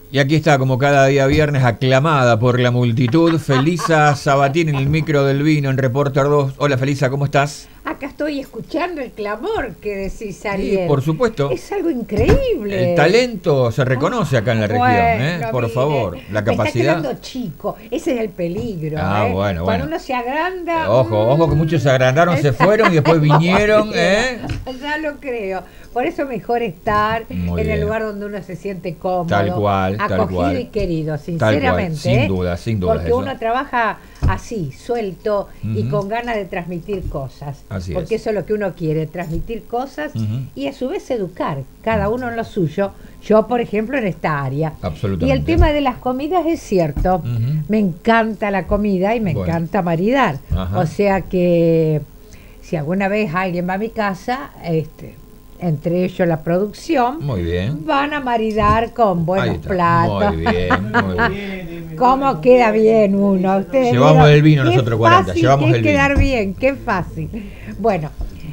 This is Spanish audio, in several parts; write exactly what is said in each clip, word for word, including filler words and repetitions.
Y aquí está, como cada día viernes, aclamada por la multitud, Felisa Sabatini en el micro del vino en Reporter dos. Hola Felisa, ¿cómo estás? Acá estoy escuchando el clamor que decís, Ariel. Sí, por supuesto. Es algo increíble. El talento se reconoce acá en la región, bueno, ¿eh? Por mire, favor, la me capacidad. está quedando chico, ese es el peligro. Ah, ¿eh? bueno, Cuando bueno. uno se agranda. Ojo, mmm, ojo que muchos se agrandaron, se fueron y después vinieron, ¿eh? Ya lo creo. Por eso mejor estar Muy en bien. el lugar donde uno se siente cómodo, Tal cual, tal acogido cual. y querido, Tal sinceramente. cual, sin ¿eh? duda, sin duda. Porque eso. uno trabaja así, suelto y Ujú. con ganas de transmitir cosas. Así porque es. eso es lo que uno quiere, transmitir cosas Ujú. y a su vez educar, cada uno en lo suyo. Yo, por ejemplo, en esta área. Absolutamente. Y el tema de las comidas es cierto. Ujú. Me encanta la comida y me Bueno. encanta maridar. Ajá. O sea que si alguna vez alguien va a mi casa, este, entre ellos la producción, Muy bien. van a maridar con Ahí buenos está. platos. Muy bien, muy bien. ¿Cómo queda bien uno? Ustedes Llevamos vieron el vino qué nosotros cuarenta, fácil llevamos que es el vino. quedar bien, qué fácil. Bueno,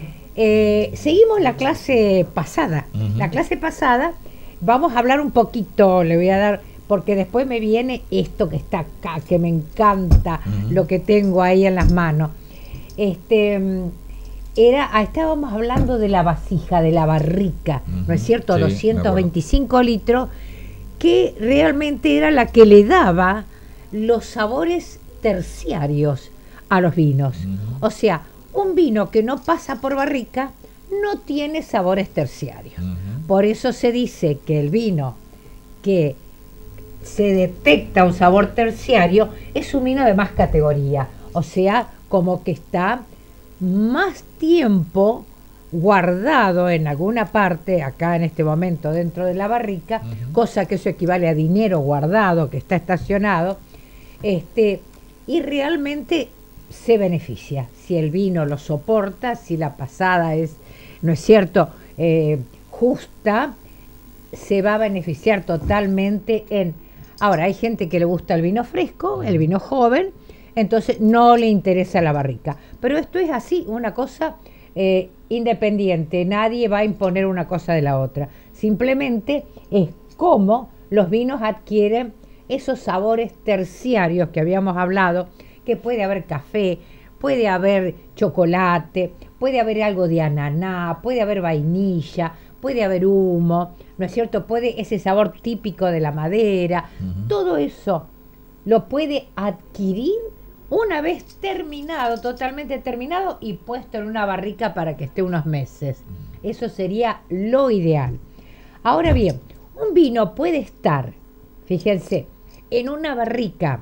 eh, seguimos la clase pasada. Ujú. La clase pasada, vamos a hablar un poquito, le voy a dar, porque después me viene esto que está acá, que me encanta, Ujú. lo que tengo ahí en las manos. Este... Era, ah, estábamos hablando de la vasija, de la barrica, ¿no es Ujú, cierto? sí, me doscientos veinticinco litros, que realmente era la que le daba los sabores terciarios a los vinos. Ujú. O sea, un vino que no pasa por barrica no tiene sabores terciarios. Ujú. Por eso se dice que el vino que se detecta un sabor terciario es un vino de más categoría. O sea, como que está más tiempo guardado en alguna parte, acá en este momento dentro de la barrica, Ujú. cosa que eso equivale a dinero guardado que está estacionado, este, y realmente se beneficia. Si el vino lo soporta, si la pasada es, ¿no es cierto?, eh, justa, se va a beneficiar totalmente en... Ahora, hay gente que le gusta el vino fresco, el vino joven, entonces no le interesa la barrica. Pero esto es así, una cosa eh, independiente, nadie va a imponer una cosa de la otra. Simplemente es cómo los vinos adquieren esos sabores terciarios que habíamos hablado, que puede haber café, puede haber chocolate, puede haber algo de ananá, puede haber vainilla, puede haber humo, ¿no es cierto? Puede ese sabor típico de la madera, Ujú. todo eso lo puede adquirir una vez terminado, totalmente terminado y puesto en una barrica para que esté unos meses. Eso sería lo ideal. Ahora bien, un vino puede estar, fíjense, en una barrica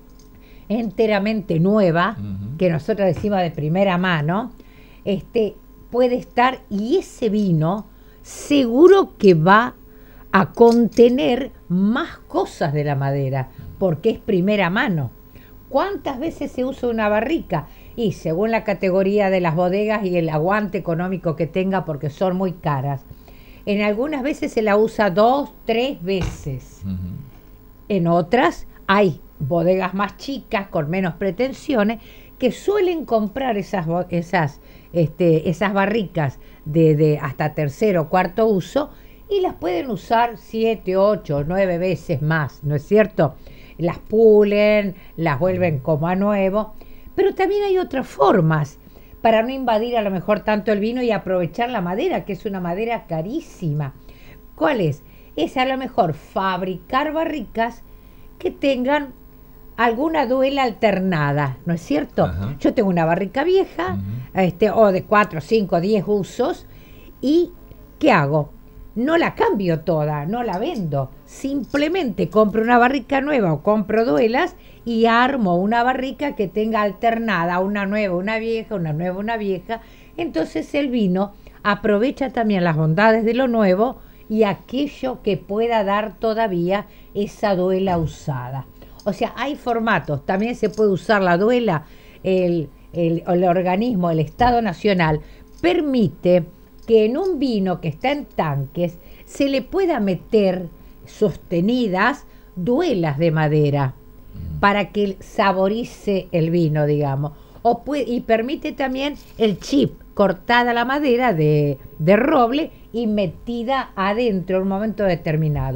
enteramente nueva, Ujú. que nosotros decimos de primera mano, este, puede estar, y ese vino seguro que va a contener más cosas de la madera, porque es primera mano. ¿Cuántas veces se usa una barrica? Y según la categoría de las bodegas y el aguante económico que tenga, porque son muy caras, en algunas veces se la usa dos, tres veces. Ujú. En otras hay bodegas más chicas, con menos pretensiones, que suelen comprar esas, bo- esas, este, esas barricas de, de hasta tercero o cuarto uso y las pueden usar siete, ocho, nueve veces más, ¿no es cierto? Las pulen, las vuelven como a nuevo, pero también hay otras formas para no invadir a lo mejor tanto el vino y aprovechar la madera, que es una madera carísima. ¿Cuál es? Es a lo mejor fabricar barricas que tengan alguna duela alternada, ¿no es cierto? Ajá. Yo tengo una barrica vieja, Ujú. este, o de cuatro, cinco, diez usos, y ¿qué hago? No la cambio toda, no la vendo. Simplemente compro una barrica nueva o compro duelas y armo una barrica que tenga alternada una nueva, una vieja, una nueva, una vieja. Entonces el vino aprovecha también las bondades de lo nuevo y aquello que pueda dar todavía esa duela usada. O sea, hay formatos. También se puede usar la duela, el, el, el organismo, el Estado Nacional, permite que en un vino que está en tanques se le pueda meter sostenidas duelas de madera para que saborice el vino, digamos. O puede, y permite también el chip, cortada la madera de, de roble y metida adentro en un momento determinado.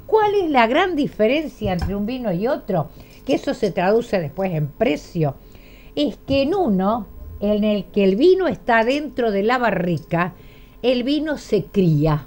¿Cuál es la gran diferencia entre un vino y otro? Que eso se traduce después en precio. Es que en uno, en el que el vino está dentro de la barrica, el vino se cría,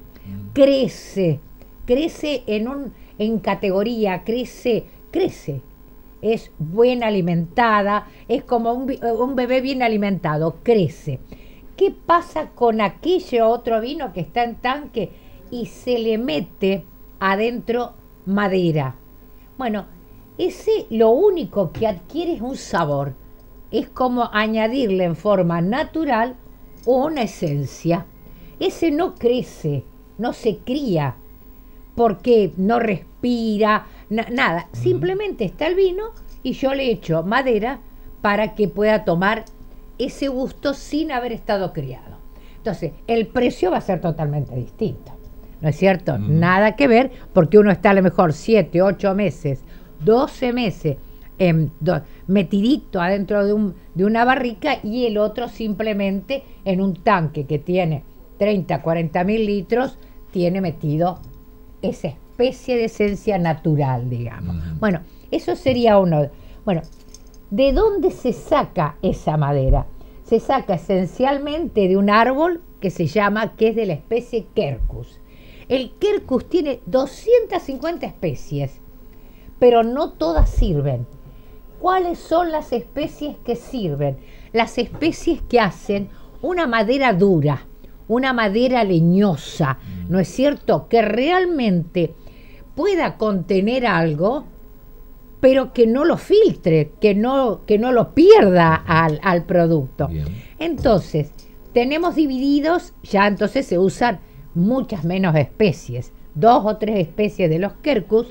crece, crece en, un, en categoría, crece, crece. Es bien alimentada, es como un, un bebé bien alimentado, crece. ¿Qué pasa con aquello otro vino que está en tanque y se le mete adentro madera? Bueno, ese lo único que adquiere es un sabor. Es como añadirle en forma natural una esencia. Ese no crece, no se cría, porque no respira, na- nada. Simplemente está el vino y yo le echo madera para que pueda tomar ese gusto sin haber estado criado. Entonces, el precio va a ser totalmente distinto, ¿no es cierto? Mm. Nada que ver, porque uno está a lo mejor siete, ocho meses, doce meses em, do- metidito adentro de, un, de una barrica y el otro simplemente en un tanque que tiene treinta, cuarenta mil litros, tiene metido esa especie de esencia natural, digamos. Mm. Bueno, eso sería uno. Bueno, ¿de dónde se saca esa madera? Se saca esencialmente de un árbol que se llama, que es de la especie Quercus. El Quercus tiene doscientas cincuenta especies, pero no todas sirven. ¿Cuáles son las especies que sirven? Las especies que hacen una madera dura, una madera leñosa, ¿no es cierto? Que realmente pueda contener algo, pero que no lo filtre, que no, que no lo pierda al, al producto. Bien. Entonces, tenemos divididos, ya entonces se usan muchas menos especies. Dos o tres especies de los Quercus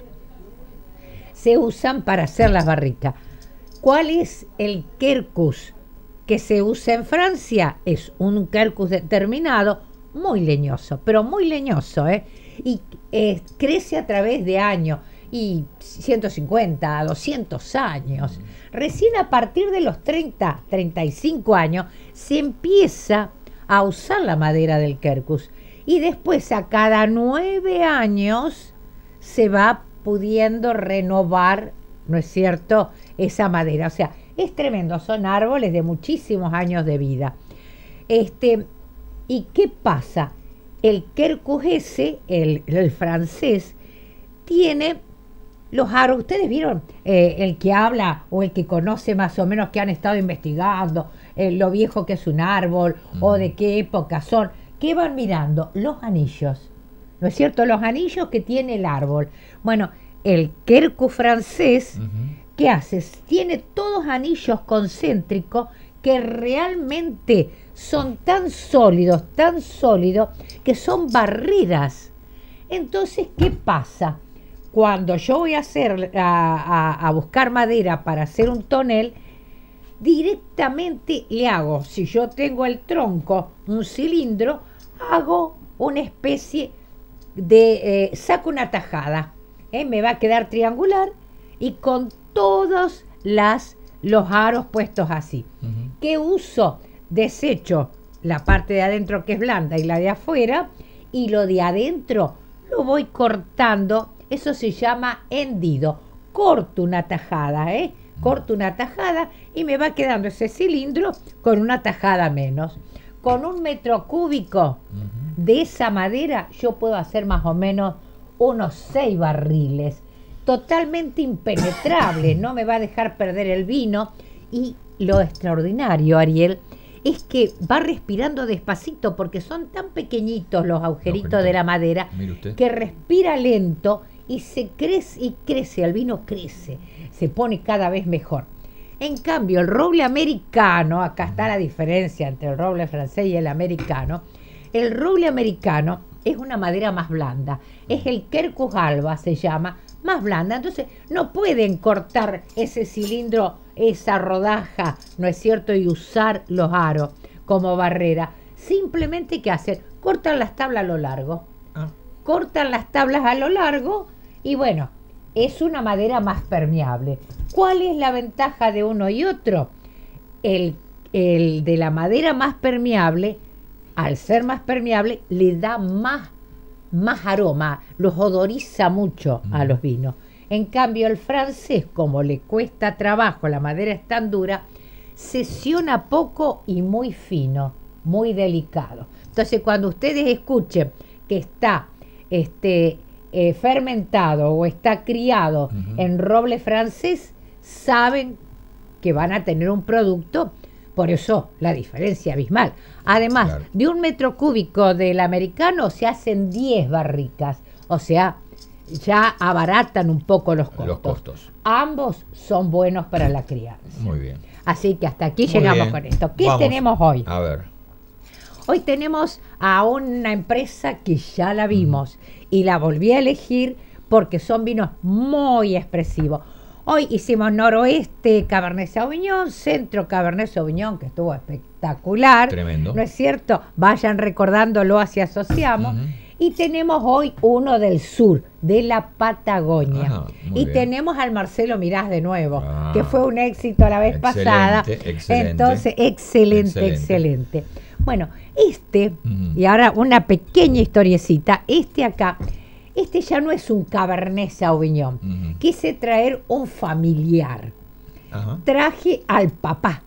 se usan para hacer las barricas. ¿Cuál es el Quercus que se usa en Francia? Es un Quercus determinado, muy leñoso, pero muy leñoso, ¿eh? Y eh, crece a través de años, y ciento cincuenta, doscientos años. Recién a partir de los treinta, treinta y cinco años se empieza a usar la madera del Quercus. Y después a cada nueve años se va pudiendo renovar, ¿no es cierto?, esa madera. O sea, es tremendo, son árboles de muchísimos años de vida. Este, ¿y qué pasa? El Quercus ese, el, el francés, tiene los aros. Ustedes vieron eh, el que habla o el que conoce más o menos, que han estado investigando eh, lo viejo que es un árbol, uh-huh, o de qué época son, que van mirando los anillos, ¿no es cierto? Los anillos que tiene el árbol. Bueno, el Quercus francés, uh-huh, ¿qué hace? Tiene todos anillos concéntricos que realmente son tan sólidos, tan sólidos, que son barreras. Entonces, ¿qué pasa? Cuando yo voy a hacer a, a, a buscar madera para hacer un tonel, directamente le hago, si yo tengo el tronco, un cilindro, hago una especie de, eh, saco una tajada, ¿eh? Me va a quedar triangular y con todos las, los aros puestos así. Uh-huh. ¿Qué uso? Desecho la parte de adentro que es blanda y la de afuera, y lo de adentro lo voy cortando. Eso se llama hendido. Corto una tajada, ¿eh? Corto una tajada y me va quedando ese cilindro con una tajada menos. Con un metro cúbico uh-huh, de esa madera yo puedo hacer más o menos unos seis barriles. Totalmente impenetrable, no me va a dejar perder el vino. Y lo extraordinario, Ariel, es que va respirando despacito, porque son tan pequeñitos los agujeritos no, de la madera, que respira lento y se crece y crece, el vino crece, se pone cada vez mejor. En cambio, el roble americano, acá está la diferencia entre el roble francés y el americano. El roble americano es una madera más blanda, es el Quercus alba, se llama, más blanda. Entonces no pueden cortar ese cilindro, esa rodaja, ¿no es cierto?, y usar los aros como barrera. Simplemente, ¿qué hacen? Cortan las tablas a lo largo. Ah. Cortan las tablas a lo largo y bueno, es una madera más permeable. ¿Cuál es la ventaja de uno y otro? El, el de la madera más permeable, al ser más permeable, le da más más aroma, los odoriza mucho a los vinos. En cambio, el francés, como le cuesta trabajo, la madera es tan dura, sesiona poco y muy fino, muy delicado. Entonces, cuando ustedes escuchen que está este, eh, fermentado o está criado uh-huh. en roble francés, saben que van a tener un producto, por eso la diferencia abismal. Además, claro. de un metro cúbico del americano se hacen diez barricas, o sea, ya abaratan un poco los costos. Los costos. Ambos son buenos para la crianza. Muy bien. Así que hasta aquí Muy llegamos bien. con esto. ¿Qué Vamos. tenemos hoy? A ver. Hoy tenemos a una empresa que ya la vimos mm. y la volví a elegir porque son vinos muy expresivos. Hoy hicimos Noroeste Cabernet Sauvignon, Centro Cabernet Sauvignon, que estuvo espectacular. Tremendo. ¿No es cierto? Vayan recordándolo así asociamos. Uh-huh. Y tenemos hoy uno del sur, de la Patagonia. Ajá, y bien. Tenemos al Marcelo Mirás de nuevo, ah, que fue un éxito la vez excelente, pasada. Excelente. Entonces, excelente, excelente. excelente. Bueno, este, uh-huh. y ahora una pequeña historiecita, este acá, este ya no es un Cabernet Sauvignon. Uh-huh. Quise traer un familiar. Uh-huh. Traje al papá.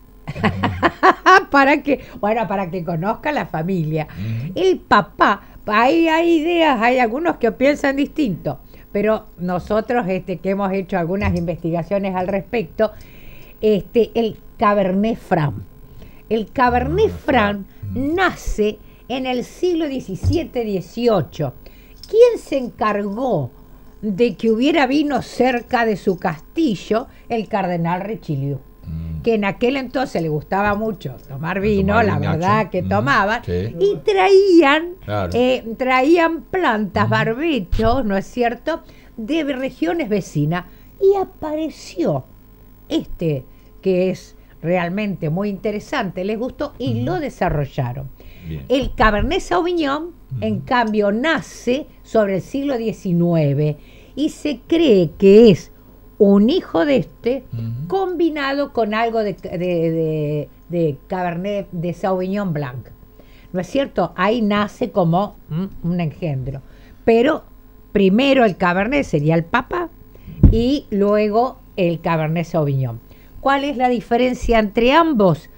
Uh-huh. para que, bueno, para que conozca la familia. Uh-huh. El papá, hay, hay ideas, hay algunos que piensan distinto, pero nosotros este, que hemos hecho algunas investigaciones al respecto, este, el Cabernet Franc. El Cabernet Franc uh-huh. nace en el siglo diecisiete dieciocho. ¿Quién se encargó de que hubiera vino cerca de su castillo? El cardenal Richelieu, mm. que en aquel entonces le gustaba mucho tomar vino, tomar la vinacho. verdad que mm. tomaban, sí. y traían, claro. eh, traían plantas, mm. barbechos, ¿no es cierto?, de regiones vecinas, y apareció este, que es realmente muy interesante, les gustó, y mm. lo desarrollaron. Bien. El Cabernet Sauvignon, uh-huh. en cambio, nace sobre el siglo diecinueve y se cree que es un hijo de este uh-huh. combinado con algo de, de, de, de Cabernet de Sauvignon Blanc. ¿No es cierto? Ahí nace como mm, un engendro. Pero primero el Cabernet sería el papá y luego el Cabernet Sauvignon. ¿Cuál es la diferencia entre ambos?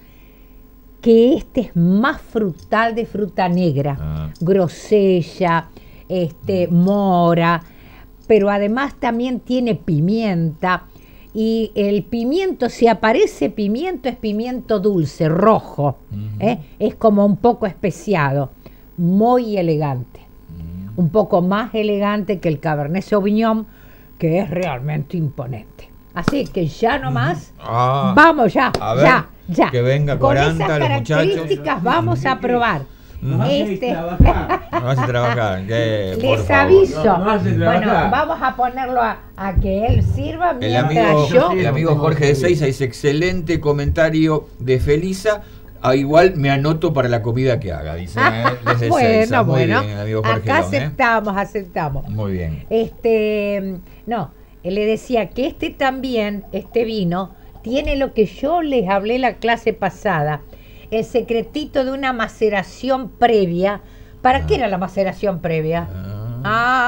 Que este es más frutal, de fruta negra, ah. grosella, este, mora, pero además también tiene pimienta, y el pimiento, si aparece pimiento, es pimiento dulce, rojo, uh-huh. ¿eh? Es como un poco especiado, muy elegante, uh-huh. un poco más elegante que el Cabernet Sauvignon, que es realmente imponente. Así que ya nomás, uh-huh. ah. vamos ya, a ver. ya. Ya. Que venga con cuarenta, esas los características muchachos. Vamos a probar. No este... no vas a trabajar. Que, Les aviso. No, no bueno, vamos a ponerlo a, a que él sirva mientras el amigo, yo. El amigo Jorge de Seiza dice: excelente comentario de Felisa. Ah, igual me anoto para la comida que haga, dice. Ah, desde bueno, Seiza. Muy bueno. bien, amigo Jorge. Acá Long, aceptamos, ¿eh? aceptamos. Muy bien. Este, no, le decía que este también, este vino, tiene lo que yo les hablé la clase pasada, el secretito de una maceración previa. ¿Para ah. qué era la maceración previa? Ah,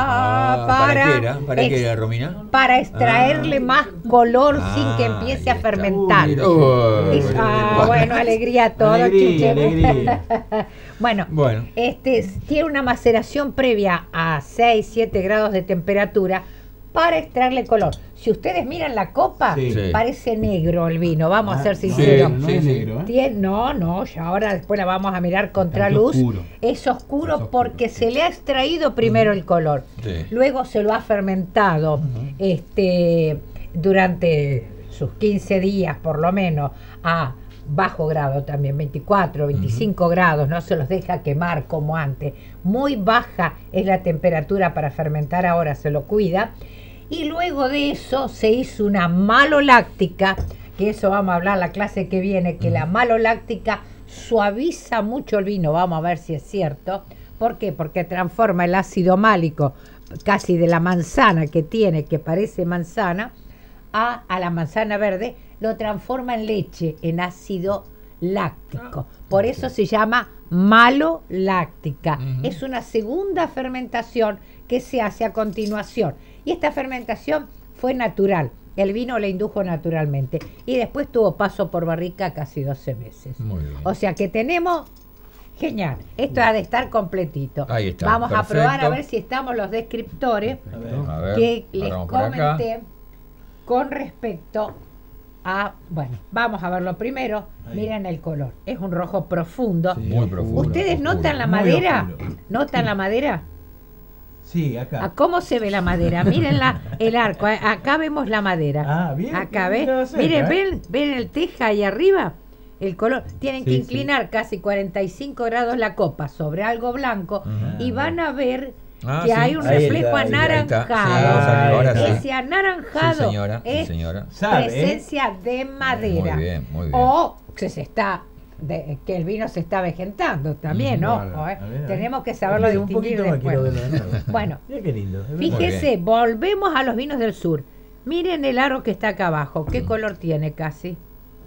ah para, ¿para qué era? ¿Para qué era, Romina? Para extraerle ah. más color ah, sin que empiece a fermentar. Uy, uy, es, ah, bueno, alegría a todos, alegría, alegría. bueno, bueno, este tiene una maceración previa a seis, siete grados de temperatura para extraerle color. Si ustedes miran la copa, sí. parece negro el vino, vamos ah, a ser sinceros. No, no es negro, ¿eh? Tiene, no, no, ya ahora después la vamos a mirar contra luz. Oscuro. Es oscuro, es oscuro porque sí. se le ha extraído primero uh-huh. el color. Sí. Luego se lo ha fermentado uh-huh. este, durante sus quince días por lo menos a bajo grado también, veinticuatro, veinticinco uh-huh. grados, no se los deja quemar como antes. Muy baja es la temperatura para fermentar ahora, se lo cuida. Y luego de eso se hizo una maloláctica, que eso vamos a hablar la clase que viene, que uh-huh. la maloláctica suaviza mucho el vino, vamos a ver si es cierto. ¿Por qué? Porque transforma el ácido málico casi de la manzana que tiene, que parece manzana, a, a la manzana verde, lo transforma en leche, en ácido láctico. Por eso se llama maloláctica. Ujú. Es una segunda fermentación que se hace a continuación. Y esta fermentación fue natural. El vino le indujo naturalmente. Y después tuvo paso por barrica casi doce meses. Muy bien. O sea que tenemos... Genial. Esto ha de estar completito. Ahí está, Vamos a perfecto. probar a ver si estamos los descriptores A ver. A ver, que ahora les vamos por acá. comenté con respecto a... Bueno, vamos a verlo primero. Ahí. Miren el color. Es un rojo profundo. Sí, Muy profundo. ¿Ustedes oscuro. notan la Muy madera? oscuro. ¿Notan la madera? Sí, acá. ¿A cómo se ve la madera? Miren la, el arco. A- Acá vemos la madera. Ah, bien, Acá, bien, ¿ves? bien cerca, Miren, ¿eh? ¿ven, ¿ven el teja ahí arriba? El color. Tienen que Sí, inclinar casi cuarenta y cinco grados la copa sobre algo blanco Ujú. y van a ver Ah, que sí. hay un Ahí reflejo está, ahí está. anaranjado. Sí, ahora sí. Ese anaranjado Sí, señora, sí, es señora. Sabe, ¿eh? presencia de madera. Muy bien, muy bien. O que se está de- que el vino se está vegentando también, Ujú. ¿no? Bárbaro. Ojo, ¿eh? A ver, a ver. Tenemos que saberlo Un distinguir poquito más después. quiero verlo de nuevo. Bueno, Mira qué lindo. es verdad. fíjese, bien. volvemos a los vinos del sur. Miren el aro que está acá abajo. ¿Qué color tiene casi?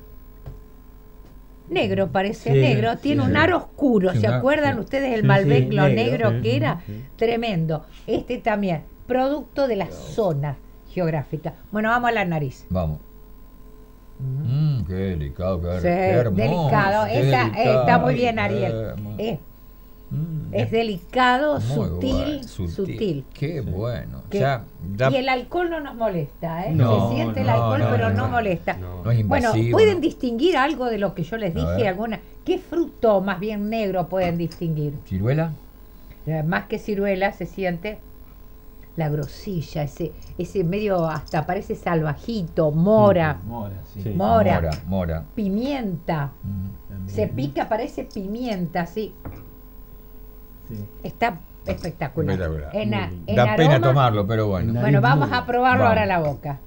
Negro, parece Sí, negro. sí, Tiene sí. un aro oscuro. Sí, ¿Se un aro- acuerdan sí. ustedes el Sí, Malbec sí, lo negro, negro sí, que era? sí. Tremendo. Este también, producto de la zona geográfica. Bueno, vamos a la nariz. Vamos. Mm, qué delicado, qué, Sí, qué hermoso. delicado. qué Esa- delicado, está muy bien, qué Ariel. hermoso. Eh, Mm, es delicado, muy sutil, bueno, sutil. Qué bueno. Que- O sea, da- Y el alcohol no nos molesta, ¿eh? No, Se siente el no, alcohol, no, pero no, no, no. molesta. No. no es Bueno, invasivo. ¿pueden ¿no? distinguir algo de lo que yo les A dije? ver. ¿Alguna? ¿Qué fruto más bien negro pueden distinguir? ¿Ciruela? Eh, Más que ciruela se siente la grosilla, ese, ese medio hasta parece salvajito, mora, Mora, sí. Sí. Mora. Mora, mora. pimienta. Mm. También. Se pica, parece pimienta, sí. Sí. Está espectacular. Espectacular. En, a- en Da pena aroma- tomarlo, pero bueno. Na- Bueno, Nariz vamos muy- a probarlo Vamos. ahora a la boca.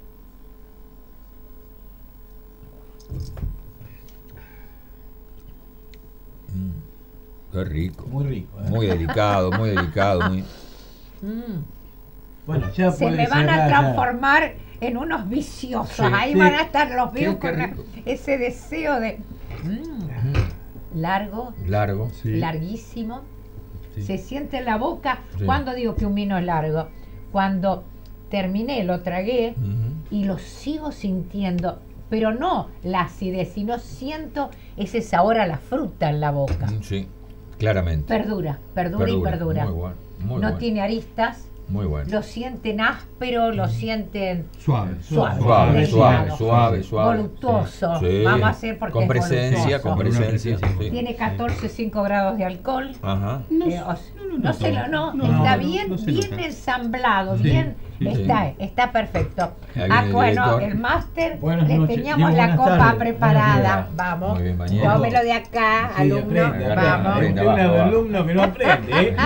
Mm, qué rico. Muy rico. ¿eh? Muy delicado, muy delicado. Muy... Mm. Bueno, ya Se puede me van a cerrar ya. transformar en unos viciosos. Sí, Ahí sí. van a estar los Qué- veo qué con la- rico. ese deseo de mm, Mm, largo, largo. Sí. larguísimo. Sí. Se siente en la boca. Sí. Cuando digo que un vino es largo, cuando terminé, lo tragué Ujú. y lo sigo sintiendo, pero no la acidez, sino siento ese sabor a la fruta en la boca. Mm, sí, claramente. Perdura, perdura, y perdura. Muy bueno, muy no bueno. tiene aristas, Muy bueno. lo sienten áspero, lo sienten Suave, Suave. Suave, Delicado. suave, suave, suave. voluptuoso. Sí. Vamos a hacer porque Con es presencia, con voluptuoso. presencia. sí. Tiene catorce coma cinco grados de alcohol. Ajá. Eh, o sea, no, se lo, no, no, está no, bien, no se bien nota. ensamblado, Sí, bien, sí, está, está perfecto. Ahí Ah, viene el bueno, director. el máster, Buenas le noches. teníamos Digo, la buenas copa tardes. preparada. Buenos días. Vamos, Muy bien, Mañero. tómelo de acá, Sí, alumno. aprende, aprende. Vamos. aprende. Usted es un abajo, abajo. alumno que no aprende, ¿eh?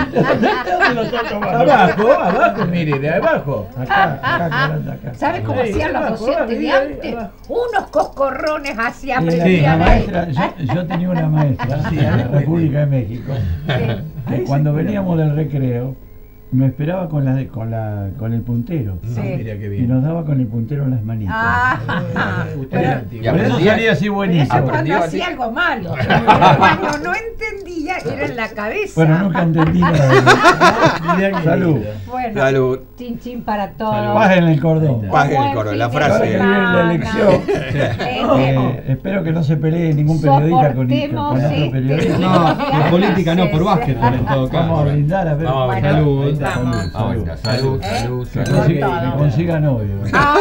Abajo, abajo, mire, de abajo. Acá, acá, acá, acá. ¿Sabe cómo Ahí, hacían los abajo, docentes abajo, de ahí, ahí, antes? abajo. Unos coscorrones así Sí, la, aprendían la ahí. maestra, yo, yo tenía una maestra Sí, en la ahí República de México Sí. que cuando veníamos del recreo me esperaba con la, con la con el puntero Sí. Ah, mira qué y bien. nos daba con el puntero en las manitas. Ah, Eh, usted pero- es antiguo. Y Por eso aprendía- salía así Pero eso buenísimo. cuando ¿Aprendió así? hacía algo malo. Cuando no entendía, era en la cabeza. Bueno, nunca entendí nada. Mirá qué Salud. lindo. Bueno, Salud. chin chin para todos. Salud. Bajen el cordón. Ahí Baje el Buen coro, fin la de frase. Ahora que viene la semana. elección, Eh, eh, espero que no se pelee ningún periodista con, Soportemos con otro este periodista. No, Sí, por política no, por sí, básquetbol en todo Vamos a caso. brindar a ver. Vamos a Bueno, Salud. vamos. Salud, Salud, salud, salud, ¿Eh? salud, Que salud. consiga, Con todo. que consiga novio.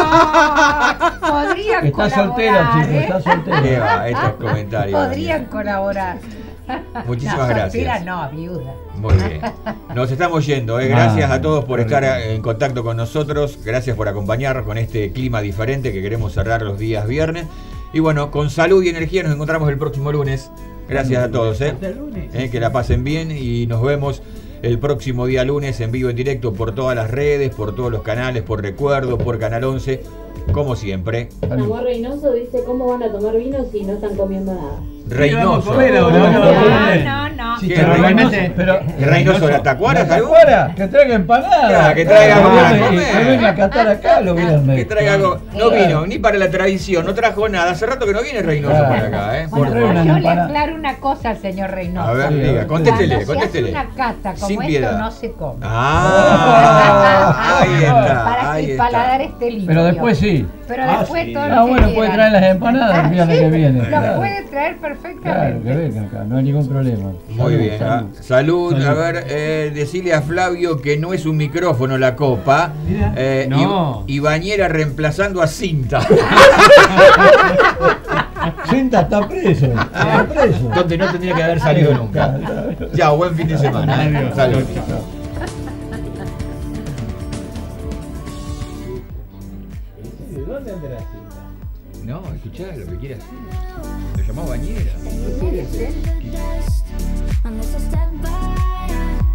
Ah, podrían Está colaborar. soltera, chicos, ¿eh? está soltera. ¿Qué va? Estos comentarios. Podrían colaborar. Muchísimas No, gracias. soltera no, viuda. Muy bien. Nos estamos yendo. ¿eh? Gracias a todos por estar en contacto con nosotros. Gracias por acompañarnos con este clima diferente que queremos cerrar los días viernes. Y bueno, con salud y energía nos encontramos el próximo lunes. Gracias a todos. ¿eh? Hasta el lunes. Eh, que la pasen bien y nos vemos el próximo día lunes en vivo, en directo, por todas las redes, por todos los canales, por Recuerdo, por Canal once, como siempre. Amor Reynoso dice, ¿cómo van a tomar vino si no están comiendo nada? Reynoso. No, no, no. Sí, ¿Qué, pero Reynoso? realmente, pero, ¿Reynoso de la Tacuara? ¿La Tacuara? Que traiga empanada. Claro, que traiga Claro, para y- comer. Que venga a catar acá los viernes. Que traiga algo. No vino ni para la tradición, no trajo nada. Hace rato que no viene Reynoso Claro. para acá, ¿eh? Bueno, Por- trae una yo le empanada. aclaro una cosa al señor Reynoso. A ver, Sí, diga, sí. contéstele, Cuando contéstele. se hace una cata como Sin esto piedad. no se come. Ah, ahí está. Para ahí que el está. paladar esté limpio. Pero después sí. Pero Ah, después sí. todo lo Ah, que bueno, puede quieran. traer las empanadas el viernes que viene. Lo Claro. puede traer Claro, perfectamente. que venga acá, no hay ningún problema. Muy Salud, bien, salud. ah, salud. A Salud. ver, eh, decirle a Flavio que no es un micrófono la copa. Mira. Eh, No. y, y Bañera reemplazando a Cinta. Cinta está preso. Está preso. Donde no tendría que haber salido nunca. Chao, buen fin de semana. Adiós. Salud. ¿De dónde anda la cinta? No, escuchá lo que quieras. Lo llamó Bañera. On this step by